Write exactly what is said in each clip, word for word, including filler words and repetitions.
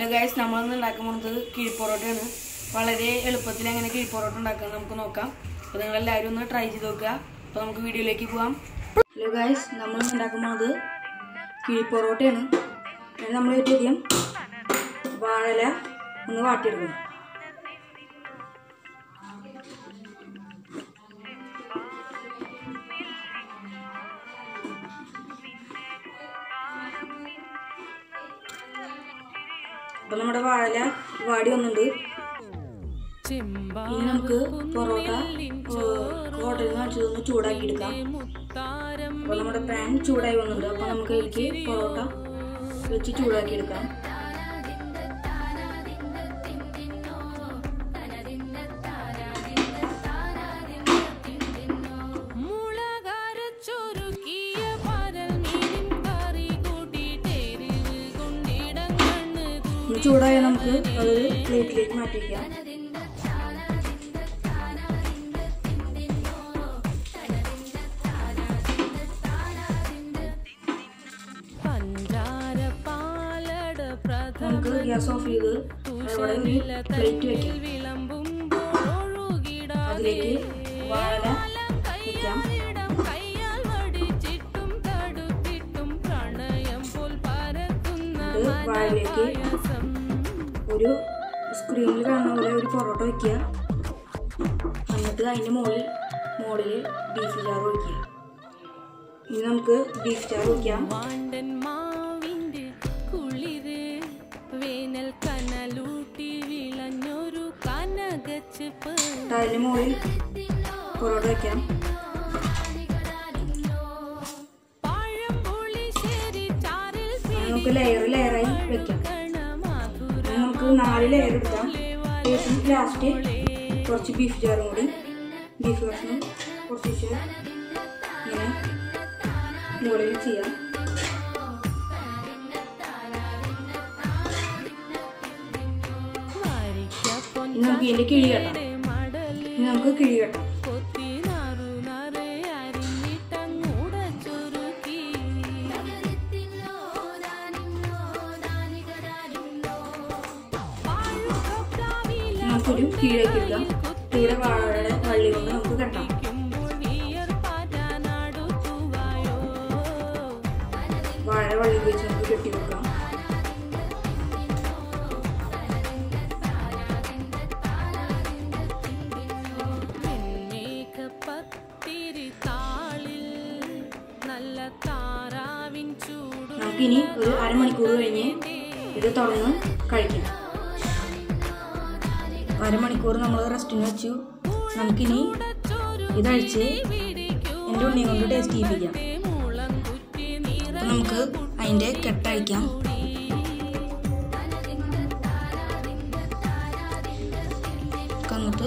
guys, നമ്മൾ ഉണ്ടാക്കുന്നത് കിഴി പൊറോട്ടയാണ്. വളരെ എളുപ്പത്തിൽ എങ്ങനെ കിഴി പൊറോട്ട ഉണ്ടാക്കാം നമുക്ക് നോക്കാം. അപ്പോൾ നിങ്ങൾ എല്ലാവരും ഒന്ന് ട്രൈ ചെയ്ത് നോക്കുക. അപ്പോൾ നമുക്ക് വീഡിയോയിലേക്ക് പോകാം. ഹലോ ഗൈസ്, നമ്മൾ ഉണ്ടാക്കുന്നത് കിഴി പൊറോട്ടയാണ്. നമ്മൾ ഏറ്റവും വാഴല ഒന്ന് വാട്ടിയെടുക്കണം. അപ്പോൾ നമ്മുടെ വാഴല വാടി വന്നിട്ടുണ്ട്. ഇനി നമുക്ക് പൊറോട്ട ഹോട്ടലിൽ നിന്ന് വാങ്ങിച്ചതൊന്ന് ചൂടാക്കി എടുക്കാം. അപ്പോൾ നമ്മുടെ പാൻ ചൂടായി വന്നിട്ടുണ്ട്. അപ്പോൾ നമുക്ക് ഇതിലേക്ക് പൊറോട്ട വെച്ച് ചൂടാക്കി എടുക്കാം. ചൂടായ നമുക്ക് അതൊരു പ്ലേറ്റിലേക്ക് മാറ്റി വയ്ക്കാം. നമുക്ക് ഗ്യാസ് ഓഫ് ചെയ്ത് അവിടെ ഒരു പ്ലേറ്റ് വയ്ക്കാം. അതിലേക്ക് വാഴ വയ്ക്കാം. വാഴയിലേക്ക് ഒരു സ്ക്രീനിൽ കാണുന്ന പോലെ ഒരു പൊറോട്ട വയ്ക്കുക. എന്നിട്ട് അതിൻ്റെ മുകളിൽ മുകളിൽ ബീഫ് ചാറ് വയ്ക്കുക. ഇനി നമുക്ക് ബീഫ് ചാറ് വയ്ക്കാം. അതിൻ്റെ മുകളിൽ പൊറോട്ട വയ്ക്കാം. നമുക്ക് ലെയർ ലെയറായി വെക്കാം. നമുക്ക് നാല് ലെയർ എടുക്കാം. ശേഷം ലാസ്റ്റ് കുറച്ച് ബീഫ് ചാറും കൂടി ബീഫ് കഷ്ണം കുറച്ച് ഇങ്ങനെ മുകളിൽ ചെയ്യാം. നമുക്ക് ഇതിൻ്റെ കിഴി കെട്ടാം. ഇനി നമുക്ക് കിഴി കെട്ടാം. നമുക്കൊരു കീഴേക്ക് എടുക്കാം. കീഴെ വാഴയുടെ വള്ളി കൊണ്ട് നമുക്ക് കെട്ടാം. വാഴ വള്ളി വെച്ച് നമുക്ക് കെട്ടി വെക്കാം. നമുക്കിനി ഒരു അരമണിക്കൂർ കഴിഞ്ഞ് ഇത് തുറന്ന് കഴിക്കാം. അരമണിക്കൂർ നമ്മൾ റെസ്റ്റിന് വെച്ചു. നമുക്കിനി ഇതഴിച്ച് എൻ്റെ ഉണ്ണി കൊണ്ട് ടേസ്റ്റ് ചെയ്യിപ്പിക്കാം. അപ്പം നമുക്ക് അതിൻ്റെ കെട്ടഴിക്കാം. എന്നിട്ട്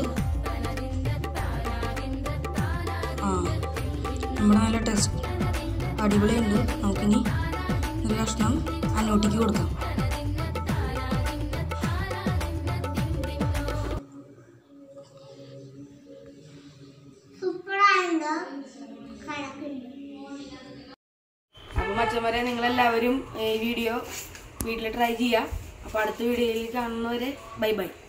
ആ നമ്മുടെ നല്ല ടേസ്റ്റ് അടിപൊളിയുണ്ട്. നമുക്കിനി ഒരു കഷ്ണം അന്നോട്ടിക്ക് കൊടുക്കാം. അപ്പോൾ മച്ചന്മാരെ, നിങ്ങളെല്ലാവരും ഈ വീഡിയോ വീട്ടിൽ ട്രൈ ചെയ്യുക. അപ്പോൾ അടുത്ത വീഡിയോയിൽ കാണുന്നവരെ ബൈ ബൈ.